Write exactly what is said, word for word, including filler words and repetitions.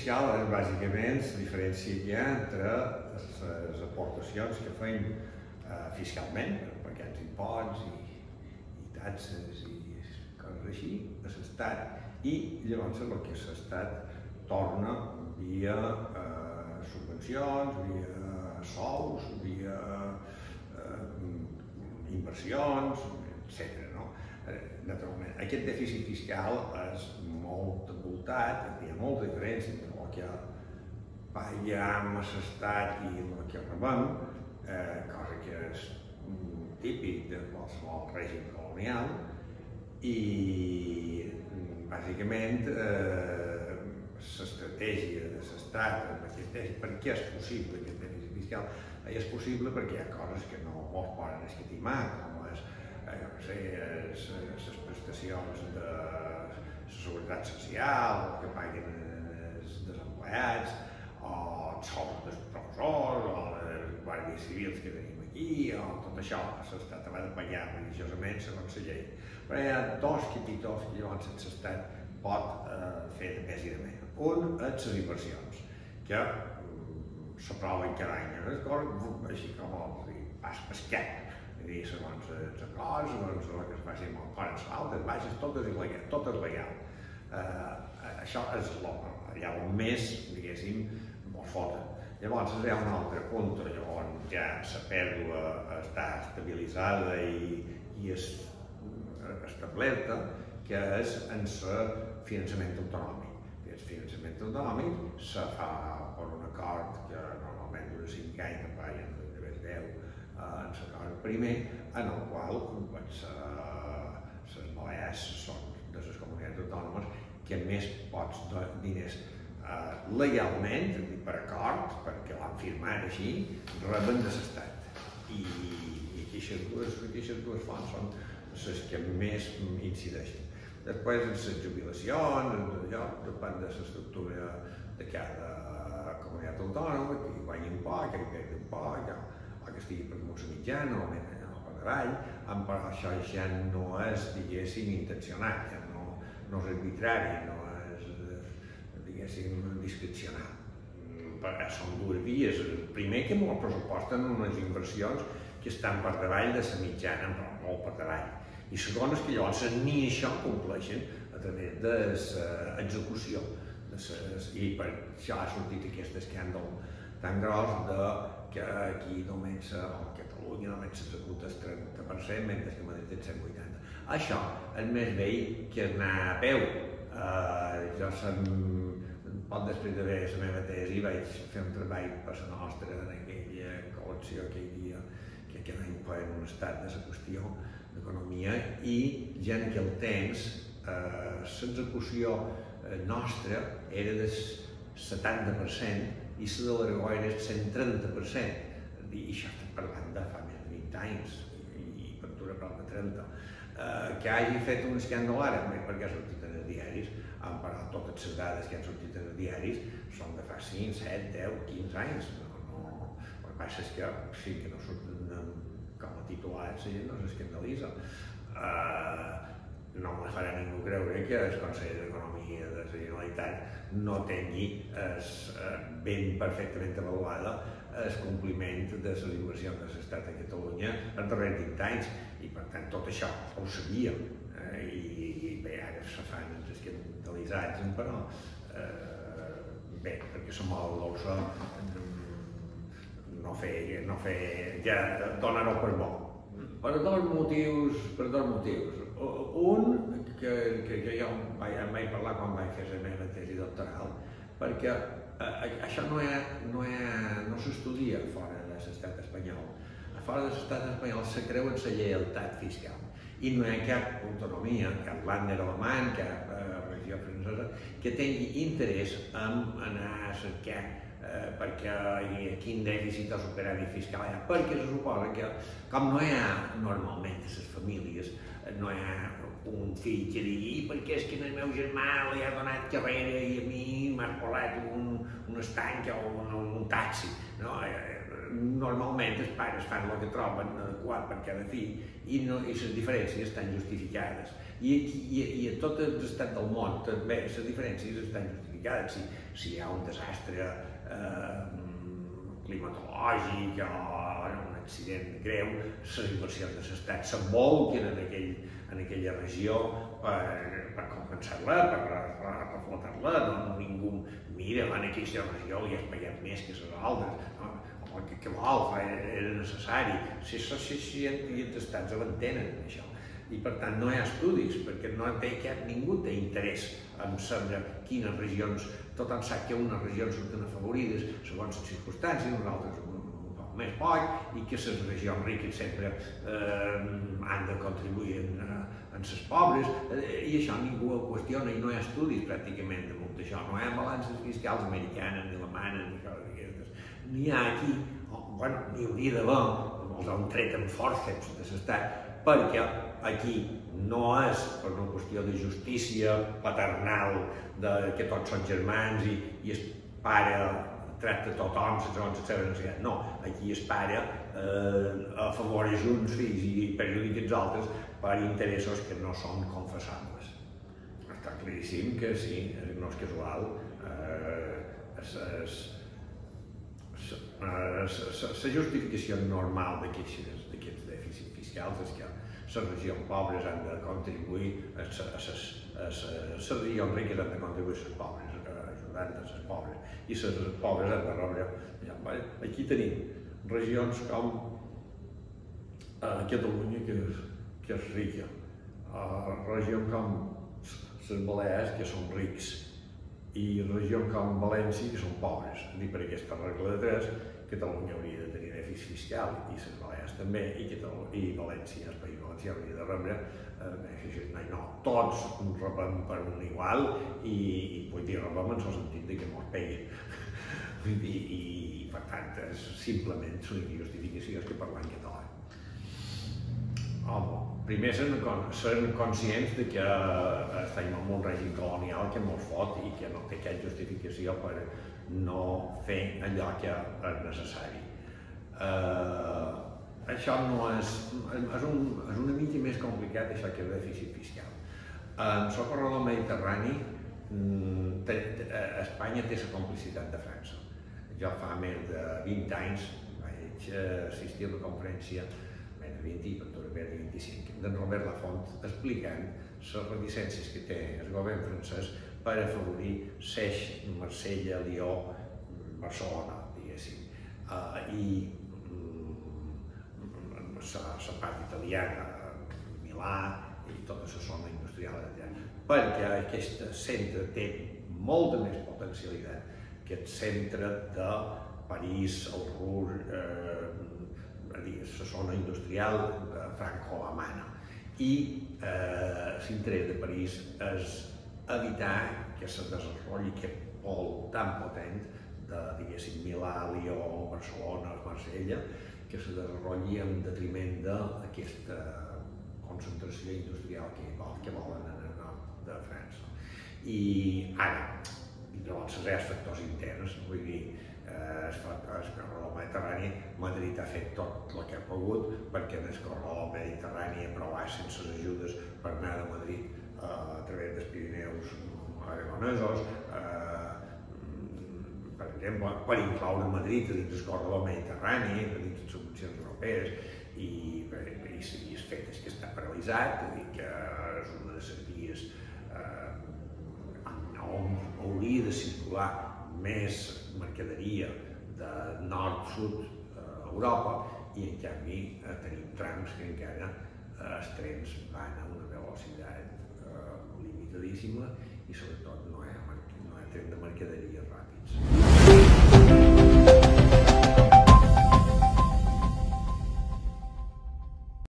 fiscal és bàsicament la diferència que hi ha entre les aportacions que fem fiscalment, per aquests imposts i, i taxes i coses així, a l'Estat, i llavors el que l'Estat torna via eh, subvencions, via sous, via eh, inversions, etcètera. No? Eh, naturalment, aquest dèficit fiscal és molt envoltat, hi ha molta diferència entre el que paguem a l'Estat i el que rebem, eh, cosa que és típic de qualsevol règim colonial, i bàsicament eh, l'estratègia de l'Estat, per què és possible aquest dèficit fiscal? És possible perquè hi ha coses que no es poden escatimar, com és, eh, no sé, les prestacions de la seguretat social, que paguen els desempleats, o els sous dels professors, o les guàrdies civils que tenim aquí, o tot això, l'Estat ha de pagar religiosament segons la llei. Però hi ha dos capítols que llavors l'Estat pot eh, fer de més i de menys. Un és les inversions, que s'aproven cada any, així com el pas pesquet, és a dir, segons els acords, segons el que es faci amb el cor en l'altre, baixes, tot és il·legal, tot és legal. Eh, això és allà on més, diguéssim, mos foten. Llavors hi ha un altre punt on ja la pèrdua està estabilitzada i, i és establerta, que és en el finançament autonòmic. El finançament autonòmic se fa per un acord que normalment dura cinc anys, no va, ja no deu deu, en l'acord primer, en el qual les Balears són de les comunitats autònomes que més pots diners legalment, per acord, perquè l'han firmat així, reben de l'Estat. I aquestes dues fonts són les que més incideixen. Després, en les jubilacions, depèn de l'estructura de cada comunitat autònoma, que hi guanyi un poc, que hi perdi un poc, o que estigui per damunt la mitjana o per davall, però això ja no és, diguéssim, intencionat, no és arbitrari, no és, diguéssim, discrecional. Són dues vies. Primer, que molt pressuposten unes inversions que estan per davall de la mitjana, però molt per davall. I segon és que llavors ni això compleixen a través de l'execució. I per això ha sortit aquest escàndol tan gros que aquí només a Catalunya només s'executa el trenta per cent, mentre que a Madrid el cent vuitanta per cent. Això és més vell que anar a peu. Jo poc després d'haver la meva tesi vaig fer un treball per la nostra en aquella col·lecció que hi havia, que cada any feien un estat de la qüestió d'economia, i ja en aquell temps l'execució nostra era del setanta per cent i la de l'Aragó era del cent trenta per cent. I això estem parlant de fa més de vint anys, i per dura prop de trenta. Que hagi fet un escàndol ara, perquè ha sortit en els diaris, però totes les dades que han sortit en els diaris són de fa cinc, set, deu, quinze anys. El que passa és que sí que no surten com a titulars, la gent no s'escandalitza. No me farà ningú creure que el Consell d'Economia de la Generalitat no tingui ben perfectament avaluada el compliment de les inversions de l'Estat a Catalunya els darrers vint anys, i per tant tot això ho sabíem, i bé, ara se fan els escandalitzats, però bé, perquè la molt dolça no fer, ja donar-ho per bo. Per dos motius, per dos motius. Un, que jo em vaig parlar quan vaig fer la meva tesi doctoral, perquè això no s'estudia fora de l'estat espanyol. Fora de l'estat espanyol se creu en la lleialtat fiscal i no hi ha cap autonomia, cap länder alemany, cap regió francesa que tingui interès en anar a cercar perquè quin dèficit o superàvit fiscal hi ha, perquè se suposa que com no hi ha normalment a les famílies, no hi ha un fill que digui perquè és que el meu germà li ha donat carrera i a mi m'ha posat un estanc o un taxi. Normalment els pares fan el que troben adequat per cada fill i les diferències estan justificades. I a tots els estats del món també les diferències estan justificades. complicades, si, si hi ha un desastre eh, climatològic o un accident greu, les inversions de l'Estat s'embolquen en, aquell, en aquella regió per, per compensar-la, per, per, per flotar-la, no, ningú mira, en aquella regió li has pagat més que les altres, no? O que, que vol, era necessari. Si això si, si, si els estats l'entenen, això. I per tant no hi ha estudis, perquè no té cap, ningú té interès en saber quines regions, tothom sap que unes regions són afavorides segons les circumstàncies, unes altres un poc més poc, i que les regions riques sempre eh, han de contribuir en, en les pobres, eh, i això ningú ho qüestiona i no hi ha estudis pràcticament damunt d'això, no hi ha balances fiscals americanes, ni alemanes, ni coses d'aquestes. N'hi ha aquí, oh, bueno, n'hi hauria d'haver, els han tret amb forceps de l'estat, perquè aquí no és per una qüestió de justícia paternal, de que tots són germans i, i el pare tracta tothom segons les seves necessitats. No, aquí el pare eh, afavoreix uns fills i perjudica els altres per interessos que no són confessables. Està claríssim que sí, no és casual. Eh, es, es, la justificació normal d'aquests dèficits fiscals és que les regions pobres han de contribuir, les regions riques han de contribuir a les pobres, ajudant a les pobres, i les pobres han de rebre. Aquí tenim regions com Catalunya, que és, que és rica, regions com les Balears, que són rics, i regions com València, que són pobres. I per aquesta regla de tres, Catalunya hauria de tenir dèficit fiscal, i les Balears també, i, i València, el País Valencià, hauria de rebre dèficit. No, no, tots rebem per un igual, i, i vull dir, rebem en el sentit que mos peguen. I, i per tant, és simplement l'única justificació és que parlem català. Home, primer són conscients de que estem en un règim colonial que mos fot i que no té cap justificació per no fer allò que és necessari. Uh, això no és, és, un, és una mica més complicat això que el dèficit fiscal. En el corredor mediterrani, té, Espanya té la complicitat de França. Jo fa més de vint anys vaig assistir a una conferència, més de vint, per tot més de vint-i-cinc, d'en Robert Lafont, explicant les reticències que té el govern francès per afavorir l'eix Marsella, Lió, Barcelona, diguéssim, i la part italiana, Milà i tota la zona industrial allà, perquè aquest centre té molta més potencialitat que el centre de París, el Ruhr, la zona industrial franco-alemana. I l'interès de París és evitar que se desenvolupi aquest pol tan potent de, diguéssim, Milà, Lió, Barcelona, Marsella, que se desenvolupi en detriment d'aquesta concentració industrial que volen en el nord de França. I ara, llavors, els factors interns, vull dir, el corredor mediterrani, Madrid ha fet tot el que ha pogut perquè en el corredor mediterrani aprovassin les ajudes per anar de Madrid a través dels Pirineus aragonesos, per exemple, per incloure Madrid dins el corredor mediterrani, dins les subvencions europees, i el fet és que està paralitzat, que és una de les vies on hauria de circular més mercaderia de nord-sud a Europa, i en canvi tenim trams que encara els trens van a una velocitat limitadíssima i sobretot no hi ha tren de mercaderies ràpids.